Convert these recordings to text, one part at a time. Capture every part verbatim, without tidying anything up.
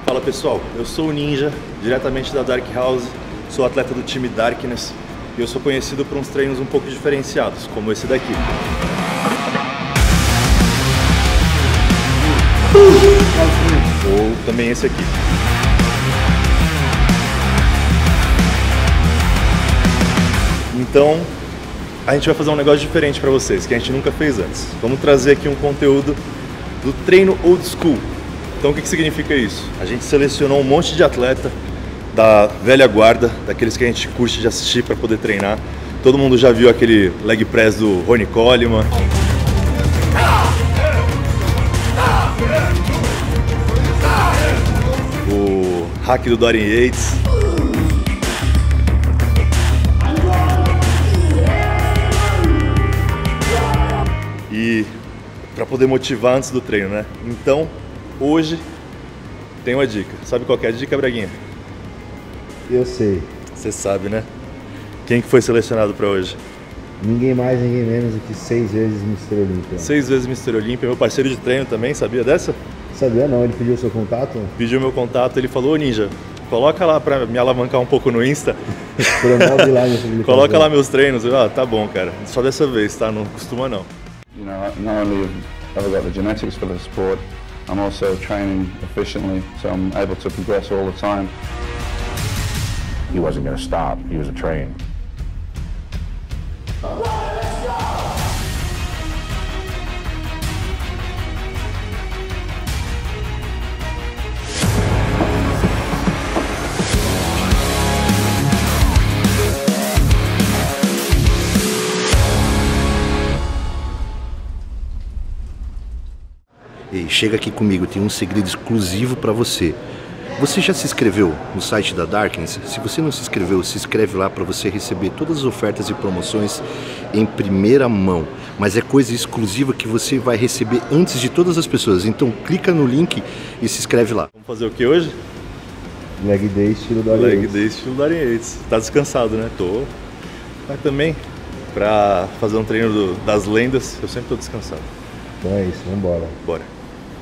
Fala pessoal, eu sou o Ninja, diretamente da Dark House, sou atleta do time Darkness e eu sou conhecido por uns treinos um pouco diferenciados, como esse daqui. Ou também esse aqui. Então, a gente vai fazer um negócio diferente para vocês, que a gente nunca fez antes. Vamos trazer aqui um conteúdo do treino old school. Então o que, que significa isso? A gente selecionou um monte de atleta da velha guarda, daqueles que a gente curte de assistir para poder treinar. Todo mundo já viu aquele leg press do Ronnie Coleman. O hack do Dorian Yates. E para poder motivar antes do treino, né? Então, hoje tem uma dica. Sabe qual que é a dica, Braguinha? Eu sei. Você sabe, né? Quem que foi selecionado para hoje? Ninguém mais, ninguém menos do que seis vezes mister Olímpia. Seis vezes mister Olímpia, meu parceiro de treino também, sabia dessa? Sabia não, ele pediu o seu contato? Pediu meu contato, ele falou, ô Ninja, coloca lá para me alavancar um pouco no Insta. Promove lá minha publicação. Coloca lá meus treinos. Eu, ah, tá bom, cara. Só dessa vez, tá? Não costuma não. You know, not only have I got the genetics for the sport, I'm also training efficiently, so I'm able to progress all the time. He wasn't going to stop, he was a train. Ei, chega aqui comigo, tem um segredo exclusivo para você. Você já se inscreveu no site da Darkness? Se você não se inscreveu, se inscreve lá para você receber todas as ofertas e promoções em primeira mão. Mas é coisa exclusiva que você vai receber antes de todas as pessoas. Então clica no link e se inscreve lá. Vamos fazer o que hoje? Leg day estilo Dorian Leg Yates. day estilo Dorian Yates. Tá descansado, né? Tô. Mas também, pra fazer um treino do, das lendas, eu sempre tô descansado. Então é isso, vamos embora. Bora.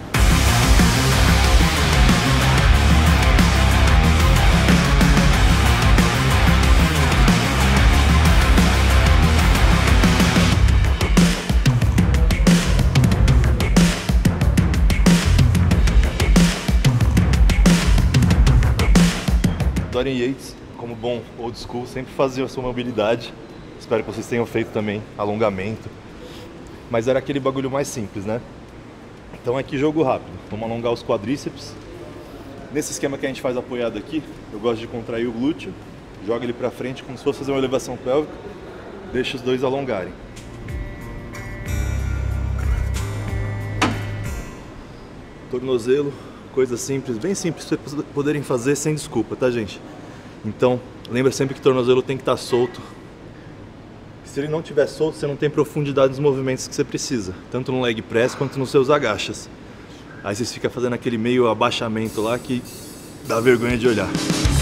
Dorian Yates, como bom old school, sempre fazia a sua mobilidade. Espero que vocês tenham feito também alongamento. Mas era aquele bagulho mais simples, né? Então aqui jogo rápido. Vamos alongar os quadríceps. Nesse esquema que a gente faz apoiado aqui, eu gosto de contrair o glúteo, joga ele pra frente como se fosse fazer uma elevação pélvica, deixa os dois alongarem. Tornozelo, coisa simples, bem simples para vocês poderem fazer sem desculpa, tá gente? Então, lembra sempre que o tornozelo tem que estar solto. Se ele não estiver solto, você não tem profundidade nos movimentos que você precisa, tanto no leg press quanto nos seus agachas. Aí vocês ficam fazendo aquele meio abaixamento lá que dá vergonha de olhar.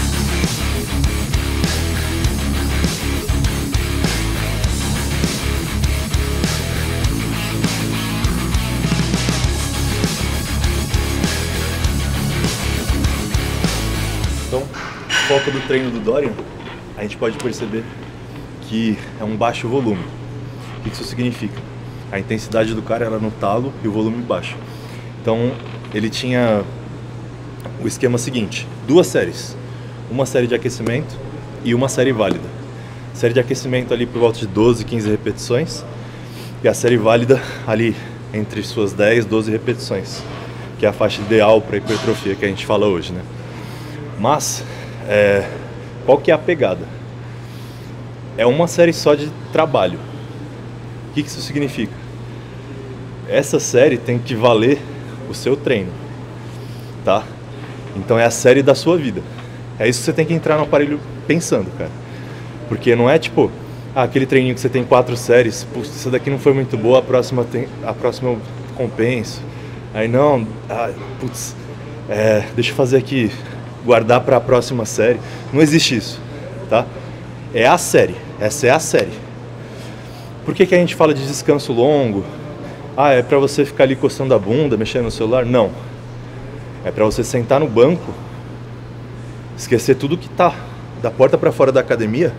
Então, foco do treino do Dorian, a gente pode perceber que é um baixo volume. O que isso significa? A intensidade do cara era no talo e o volume baixo. Então, ele tinha o esquema seguinte, duas séries. Uma série de aquecimento e uma série válida. Série de aquecimento ali por volta de doze, quinze repetições. E a série válida ali entre suas dez, doze repetições. Que é a faixa ideal para hipertrofia que a gente fala hoje, né? Mas, é, qual que é a pegada? É uma série só de trabalho. O que isso significa? Essa série tem que valer o seu treino, tá? Então é a série da sua vida. É isso que você tem que entrar no aparelho pensando, cara. Porque não é tipo, ah, aquele treininho que você tem quatro séries, putz, essa daqui não foi muito boa, a próxima, tem, a próxima eu compenso. Aí não, ah, putz, é, deixa eu fazer aqui, guardar para a próxima série. Não existe isso, tá? É a série, essa é a série. Por que que a gente fala de descanso longo? Ah, é para você ficar ali coçando a bunda, mexendo no celular? Não. É para você sentar no banco, esquecer tudo que tá da porta para fora da academia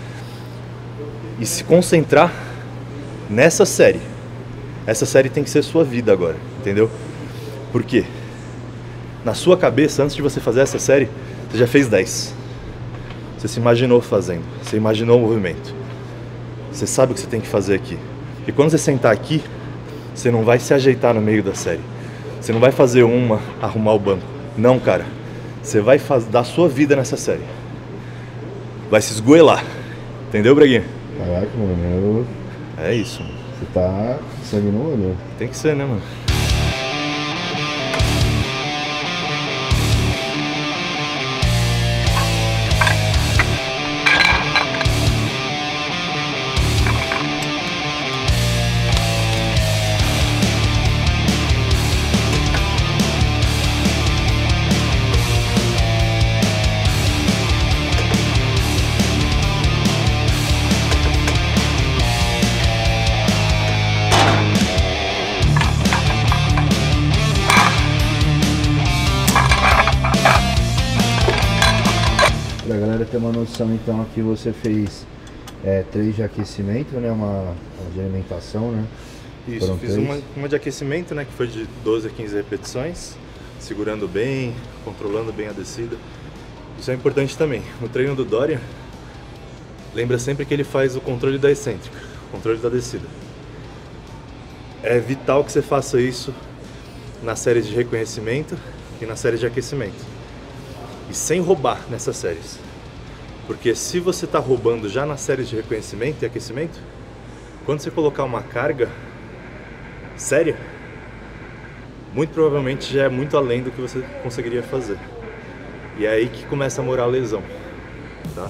e se concentrar nessa série. Essa série tem que ser sua vida agora, entendeu? Por quê? Na sua cabeça, antes de você fazer essa série, você já fez dez. Você se imaginou fazendo, você imaginou o movimento. Você sabe o que você tem que fazer aqui. E quando você sentar aqui, você não vai se ajeitar no meio da série. Você não vai fazer uma, arrumar o banco. Não, cara. Você vai faz... dar sua vida nessa série. Vai se esgoelar. Entendeu, Braguinha? Caraca, mano. Eu... É isso, mano. Você tá sangue no olho. Tem que ser, né, mano? Pra galera ter uma noção, então aqui você fez é, três de aquecimento, né? Uma, uma de alimentação, né? Isso, Foram fiz três? uma, uma de aquecimento, né? Que foi de doze a quinze repetições, segurando bem, controlando bem a descida. Isso é importante também. No treino do Dorian, lembra sempre que ele faz o controle da excêntrica, o controle da descida. É vital que você faça isso na série de reconhecimento e na série de aquecimento. E sem roubar nessas séries. Porque se você está roubando já nas séries de reconhecimento e aquecimento, quando você colocar uma carga séria, muito provavelmente já é muito além do que você conseguiria fazer. E é aí que começa a morar a lesão, tá?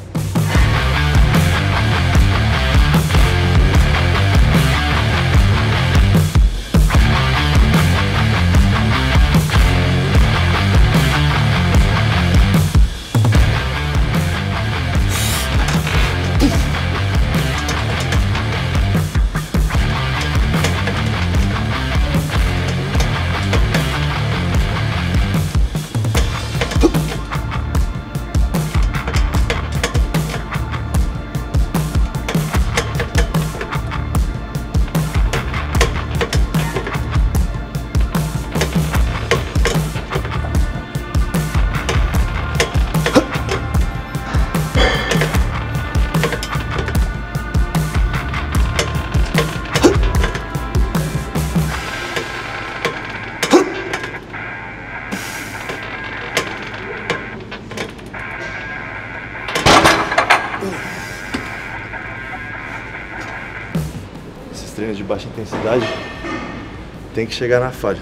Esses treinos de baixa intensidade tem que chegar na falha.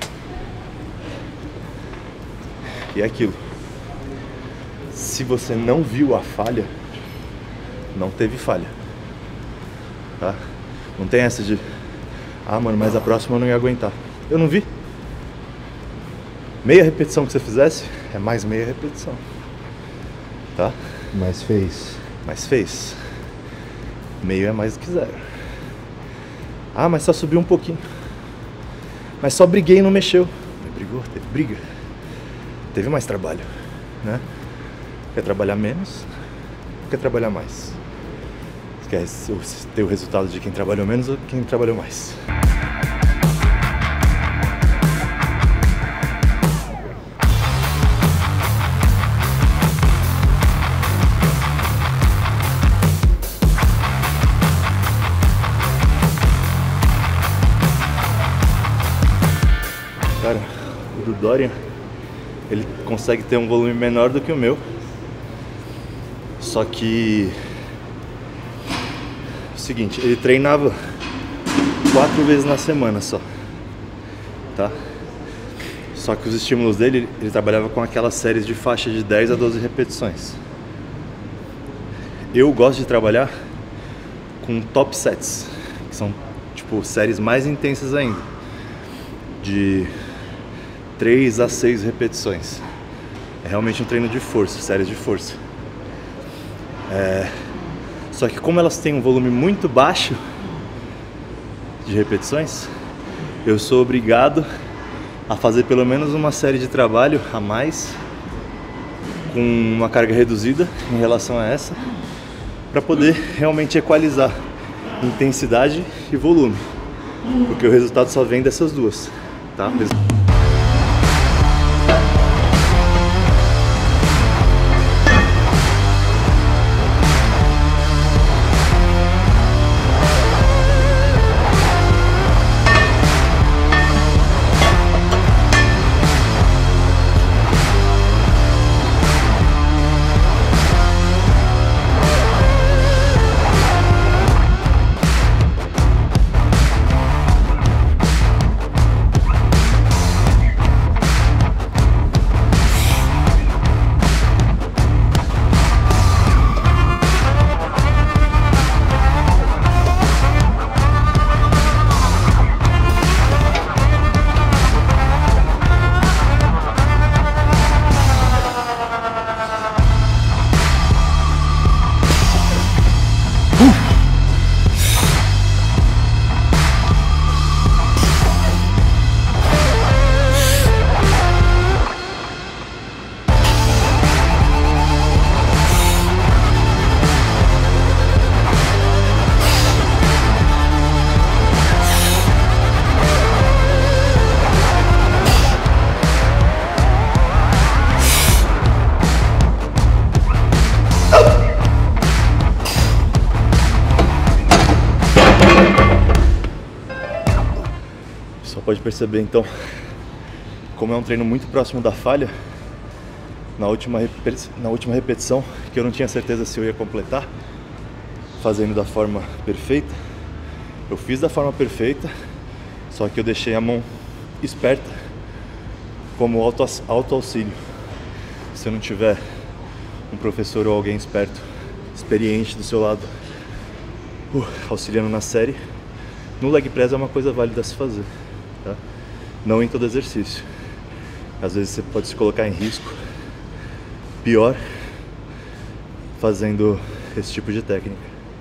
E é aquilo. Se você não viu a falha, não teve falha. Tá? Não tem essa de ah, mano, mas a próxima eu não ia aguentar. Eu não vi. Meia repetição que você fizesse é mais meia repetição. Tá? Mas fez. Mas fez. Meio é mais do que zero. Ah, mas só subiu um pouquinho. Mas só briguei e não mexeu. Brigou, teve briga. Teve mais trabalho, né? Quer trabalhar menos? Quer trabalhar mais? Quer ter o resultado de quem trabalhou menos ou quem trabalhou mais? Cara, o do Dorian, ele consegue ter um volume menor do que o meu. Só que... o seguinte, ele treinava quatro vezes na semana só. Tá? Só que os estímulos dele, ele trabalhava com aquelas séries de faixa de dez a doze repetições. Eu gosto de trabalhar com top sets, que são tipo séries mais intensas ainda, de três a seis repetições. É realmente um treino de força, séries de força. É... Só que como elas têm um volume muito baixo de repetições, eu sou obrigado a fazer pelo menos uma série de trabalho a mais, com uma carga reduzida em relação a essa, para poder realmente equalizar intensidade e volume, porque o resultado só vem dessas duas, tá? Pode perceber então, como é um treino muito próximo da falha, na última, na última repetição, que eu não tinha certeza se eu ia completar, fazendo da forma perfeita, eu fiz da forma perfeita, só que eu deixei a mão esperta como auto, auto auxílio. Se eu não tiver um professor ou alguém esperto, experiente do seu lado, uh, auxiliando na série, no leg press é uma coisa válida a se fazer. Tá? Não em todo exercício. Às vezes você pode se colocar em risco pior fazendo esse tipo de técnica.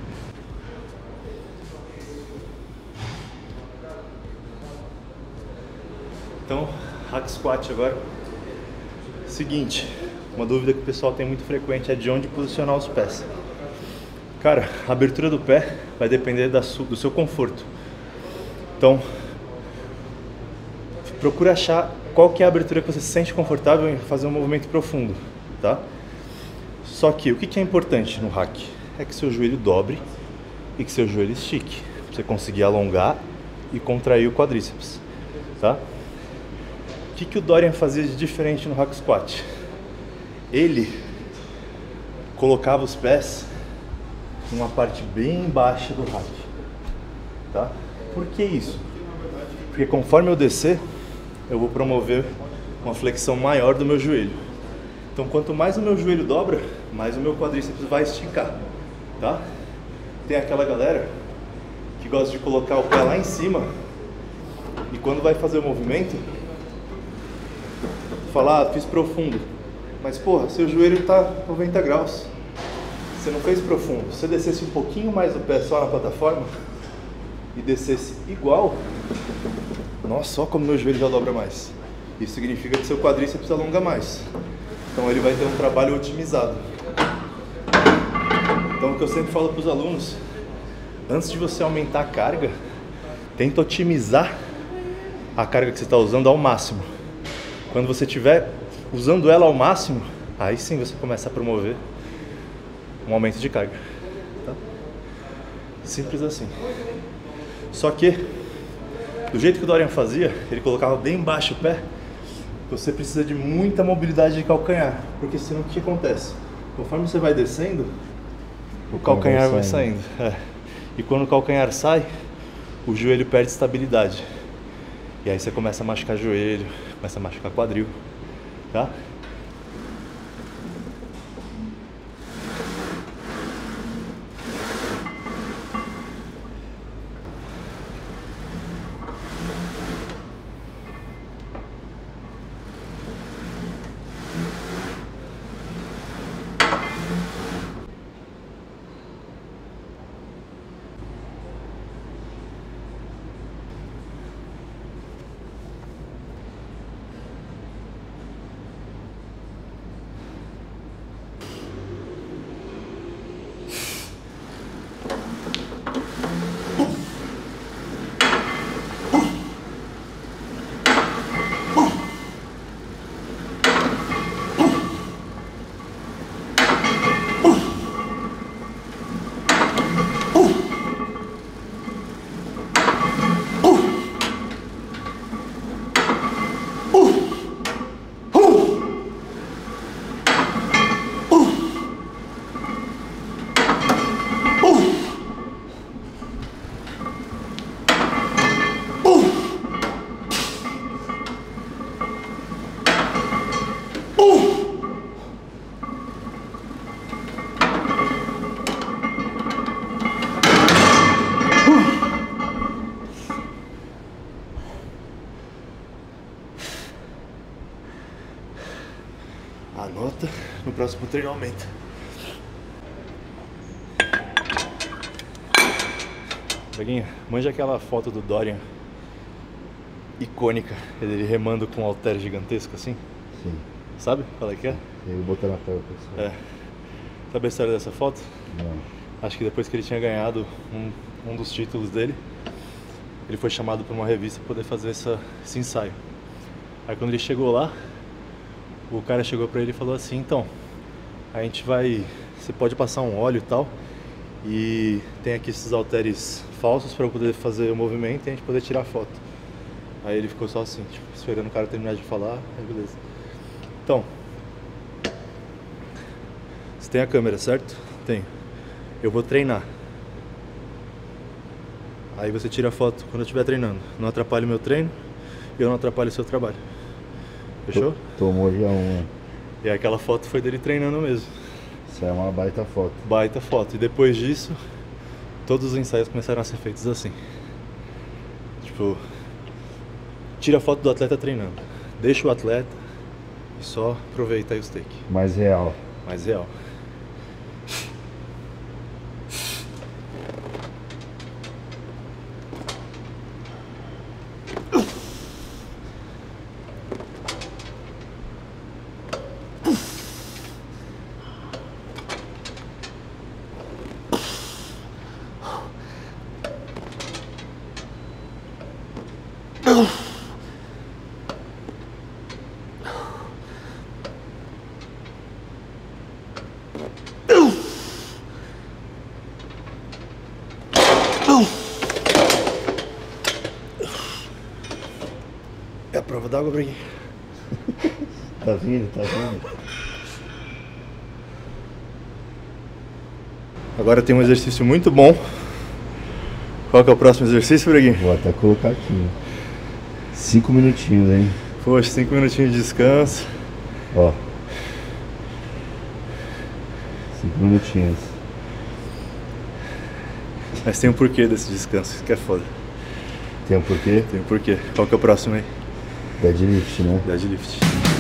Então, hack squat agora. Seguinte, uma dúvida que o pessoal tem muito frequente é de onde posicionar os pés. Cara, a abertura do pé vai depender da su- do seu conforto. Então, procura achar qual que é a abertura que você se sente confortável em fazer um movimento profundo, tá? Só que o que é importante no hack é que seu joelho dobre e que seu joelho estique, pra você conseguir alongar e contrair o quadríceps, tá? O que, que o Dorian fazia de diferente no hack squat? Ele colocava os pés numa parte bem baixa do hack, tá? Por que isso? Porque conforme eu descer, eu vou promover uma flexão maior do meu joelho. Então, quanto mais o meu joelho dobra, mais o meu quadríceps vai esticar, tá? Tem aquela galera que gosta de colocar o pé lá em cima e quando vai fazer o movimento, falar, ah, fiz profundo. Mas, porra, seu joelho tá noventa graus. Você não fez profundo. Se você descesse um pouquinho mais o pé só na plataforma e descesse igual, nossa, só como meu joelho já dobra mais. Isso significa que seu quadríceps alonga mais. Então ele vai ter um trabalho otimizado. Então o que eu sempre falo para os alunos, antes de você aumentar a carga, tenta otimizar a carga que você está usando ao máximo. Quando você estiver usando ela ao máximo, aí sim você começa a promover um aumento de carga. Tá? Simples assim. Só que do jeito que o Dorian fazia, ele colocava bem baixo o pé, você precisa de muita mobilidade de calcanhar, porque senão o que acontece? Conforme você vai descendo, o calcanhar vai saindo. É. E quando o calcanhar sai, o joelho perde estabilidade. E aí você começa a machucar joelho, começa a machucar quadril, tá? Anota, no próximo treino aumenta. Braguinha, manja aquela foto do Dorian icônica, ele remando com um halter gigantesco assim? Sim. Sabe qual é que é? Eu vou botar na tela, pessoal. É. Sabe a história dessa foto? Não. Acho que depois que ele tinha ganhado um, um dos títulos dele, ele foi chamado por uma revista para poder fazer essa, esse ensaio. Aí quando ele chegou lá, o cara chegou pra ele e falou assim: então, a gente vai, você pode passar um óleo e tal, e tem aqui esses halteres falsos para eu poder fazer o movimento e a gente poder tirar foto. Aí ele ficou só assim, tipo, esperando o cara terminar de falar, aí beleza. Então, você tem a câmera, certo? Tenho. Eu vou treinar. Aí você tira a foto quando eu estiver treinando. Não atrapalhe o meu treino e eu não atrapalho o seu trabalho. Fechou? Tomou já um. E aquela foto foi dele treinando mesmo. Isso é uma baita foto. Baita foto. E depois disso, todos os ensaios começaram a ser feitos assim. Tipo, tira a foto do atleta treinando. Deixa o atleta e só aproveita aí os take. Mais real. Mais real. É a prova d'água, Braguinha. Tá vindo, tá vindo. Agora tem um exercício muito bom. Qual que é o próximo exercício, Braguinha? Vou até colocar aqui. Cinco minutinhos, hein? Poxa, cinco minutinhos de descanso. Ó. Cinco minutinhos. Mas tem um porquê desse descanso, isso que é foda. Tem um porquê? Tem um porquê. Qual que é o próximo aí? Deadlift, né? Deadlift.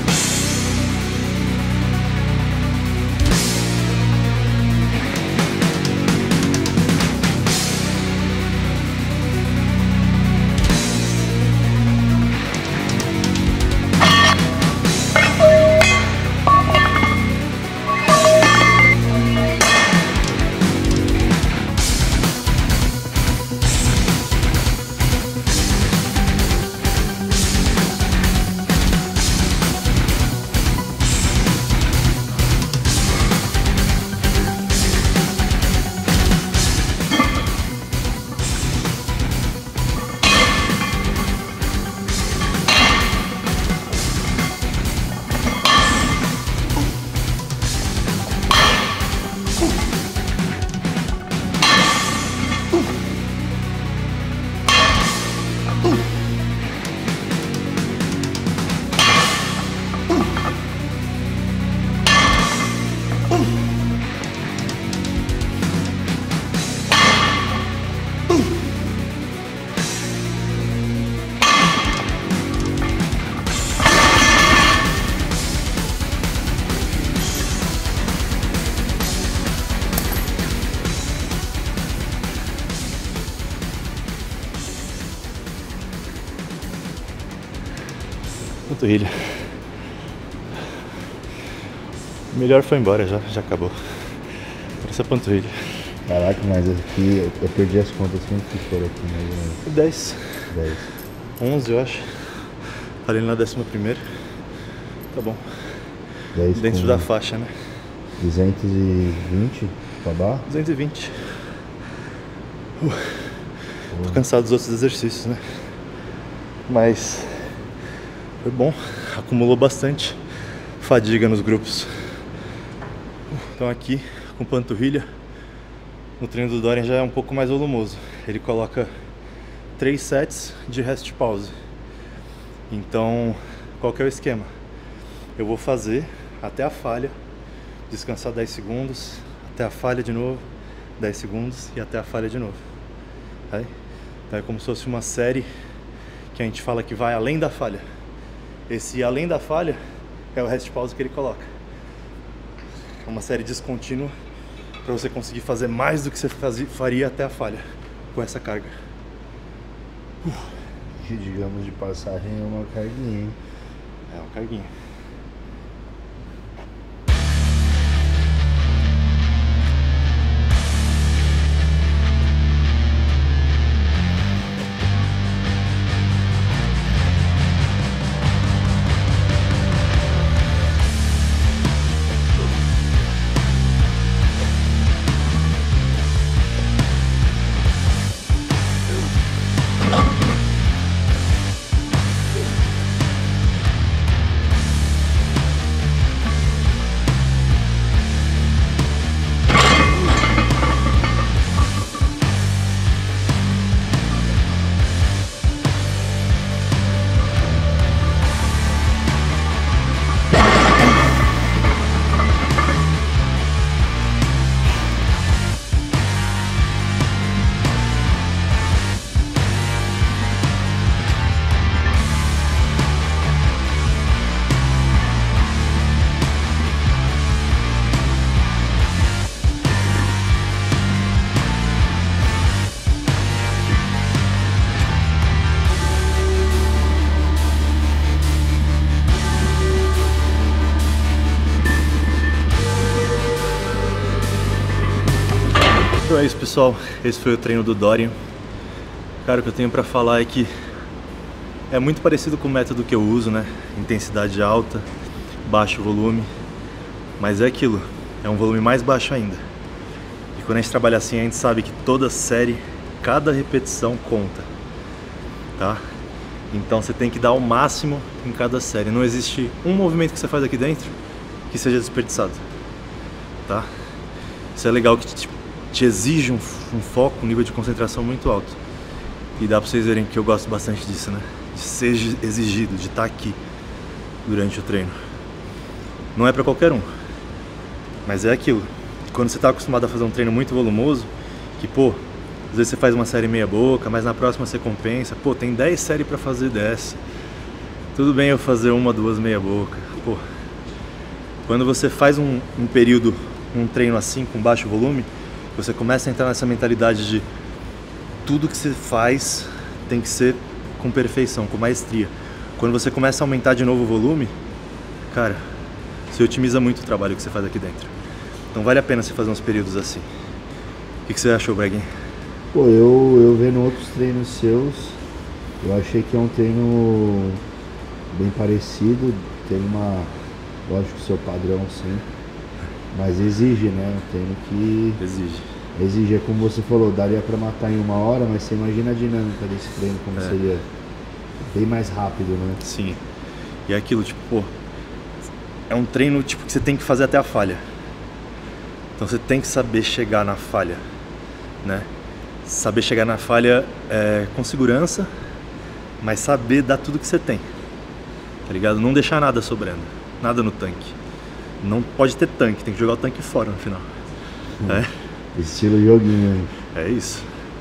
Panturrilha. O melhor foi embora, já, já acabou. Essa panturrilha. Caraca, mas aqui eu, eu perdi as contas. Quanto que foram aqui, mais ou menos? dez. dez. onze, eu acho. Falei na décima primeira. Tá bom. dez Dentro com da faixa, né? duzentos e vinte pra barra? duzentos e vinte. Uh, tô cansado dos outros exercícios, né? Mas foi bom. Acumulou bastante fadiga nos grupos. Então aqui com panturrilha, no treino do Dorian já é um pouco mais volumoso. Ele coloca três sets de rest pause. Então, qual que é o esquema? eu vou fazer até a falha, descansar dez segundos, até a falha de novo, dez segundos e até a falha de novo. Aí, então é como se fosse uma série que a gente fala que vai além da falha. Esse além da falha é o rest pause que ele coloca. É uma série descontínua para você conseguir fazer mais do que você fazia, faria até a falha com essa carga. Uh. Que, digamos, de passagem é uma carguinha, hein? É uma carguinha. Então é isso, pessoal, esse foi o treino do Dorian. Cara, o que eu tenho pra falar é que é muito parecido com o método que eu uso, né? Intensidade alta, baixo volume, mas é aquilo, é um volume mais baixo ainda. E quando a gente trabalha assim, a gente sabe que toda série, cada repetição conta, tá? Então você tem que dar o máximo em cada série. Não existe um movimento que você faz aqui dentro que seja desperdiçado, tá? Isso é legal, que te, te exige um, um foco, um nível de concentração muito alto. E dá pra vocês verem que eu gosto bastante disso, né? De ser exigido, de estar aqui durante o treino. Não é pra qualquer um, mas é aquilo. Quando você tá acostumado a fazer um treino muito volumoso, que pô, às vezes você faz uma série meia boca, mas na próxima você compensa. Pô, tem dez séries pra fazer dessa. Tudo bem eu fazer uma, duas meia boca. Pô, quando você faz um, um período, um treino assim, com baixo volume, você começa a entrar nessa mentalidade de tudo que você faz tem que ser com perfeição, com maestria. Quando você começa a aumentar de novo o volume, cara, você otimiza muito o trabalho que você faz aqui dentro. Então vale a pena você fazer uns períodos assim. O que, que você achou, Breguin? Pô, eu, eu vendo outros treinos seus, eu achei que é um treino bem parecido, tem uma, lógico, seu padrão sim, mas exige, né? Um treino que Exige. Exige, é como você falou, daria pra matar em uma hora, mas você imagina a dinâmica desse treino, como É. seria bem mais rápido, né? Sim. E é aquilo, tipo, pô, é um treino tipo que você tem que fazer até a falha. Então você tem que saber chegar na falha, né? Saber chegar na falha é, com segurança, mas saber dar tudo que você tem, tá ligado? Não deixar nada sobrando, nada no tanque. Não pode ter tanque, tem que jogar o tanque fora no final. Hum. É, Estilo joguinho, hein? é isso.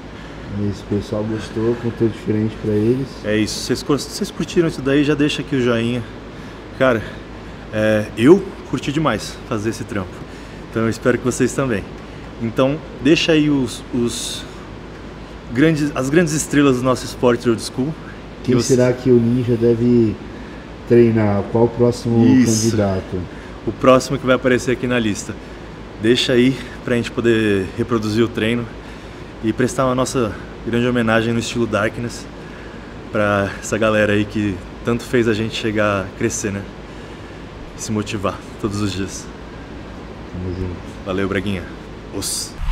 É isso, o pessoal gostou, conteúdo diferente pra eles. É isso. Vocês, cur- vocês curtiram isso daí, já deixa aqui o joinha. Cara, é, eu curti demais fazer esse trampo. Então eu espero que vocês também. Então deixa aí os, os grandes, as grandes estrelas do nosso esporte old school. Quem Que você- será que o Ninja deve treinar? Qual o próximo Isso. candidato? O próximo que vai aparecer aqui na lista. Deixa aí pra gente poder reproduzir o treino e prestar uma nossa grande homenagem no estilo Darkness pra essa galera aí que tanto fez a gente chegar a crescer, né? E se motivar todos os dias. Tamo junto. Valeu, Braguinha. Os.